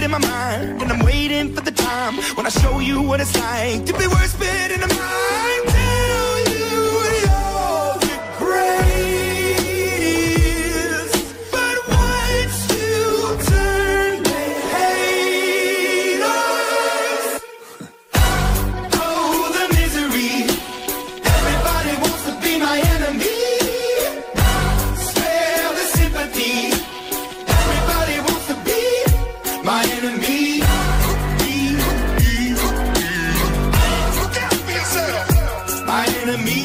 in my mind, and I'm waiting for the time when I show you what it's like to be worse fit in the mind. Tell you you're the greatest, but once you turn, they hate us. Oh, the misery. Everybody wants to be my enemy. Spare the sympathy. Everybody wants to be my enemy. Look out for yourself. My enemy.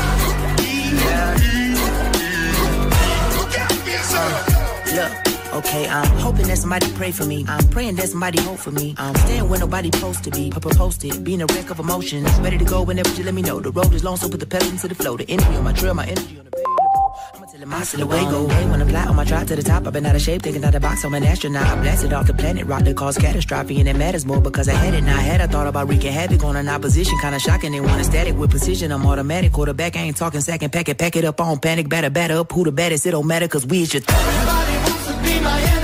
Look out for yourself. Look, okay, I'm hoping that somebody pray for me. I'm praying that somebody hope for me. I'm staying where nobody supposed to be. Posted, being a wreck of emotions. Ready to go whenever you let me know. The road is long, so put the pedal into the flow. The energy on my trail, my energy on the variable. I'ma tell him I still away go. Hey, when I fly on my drive to the top, I've been out of shape, taking out the box. I'm an astronaut. I blasted off the planet, rock that caused catastrophe, and it matters more because I had it. Now I had, I thought about wreaking havoc on an opposition, kinda shocking. They want a static with precision. I'm automatic, quarterback. I ain't talking second pack it up on panic, batter up. Who the baddest? It don't matter, cause we is just. Everybody wants to be my enemy.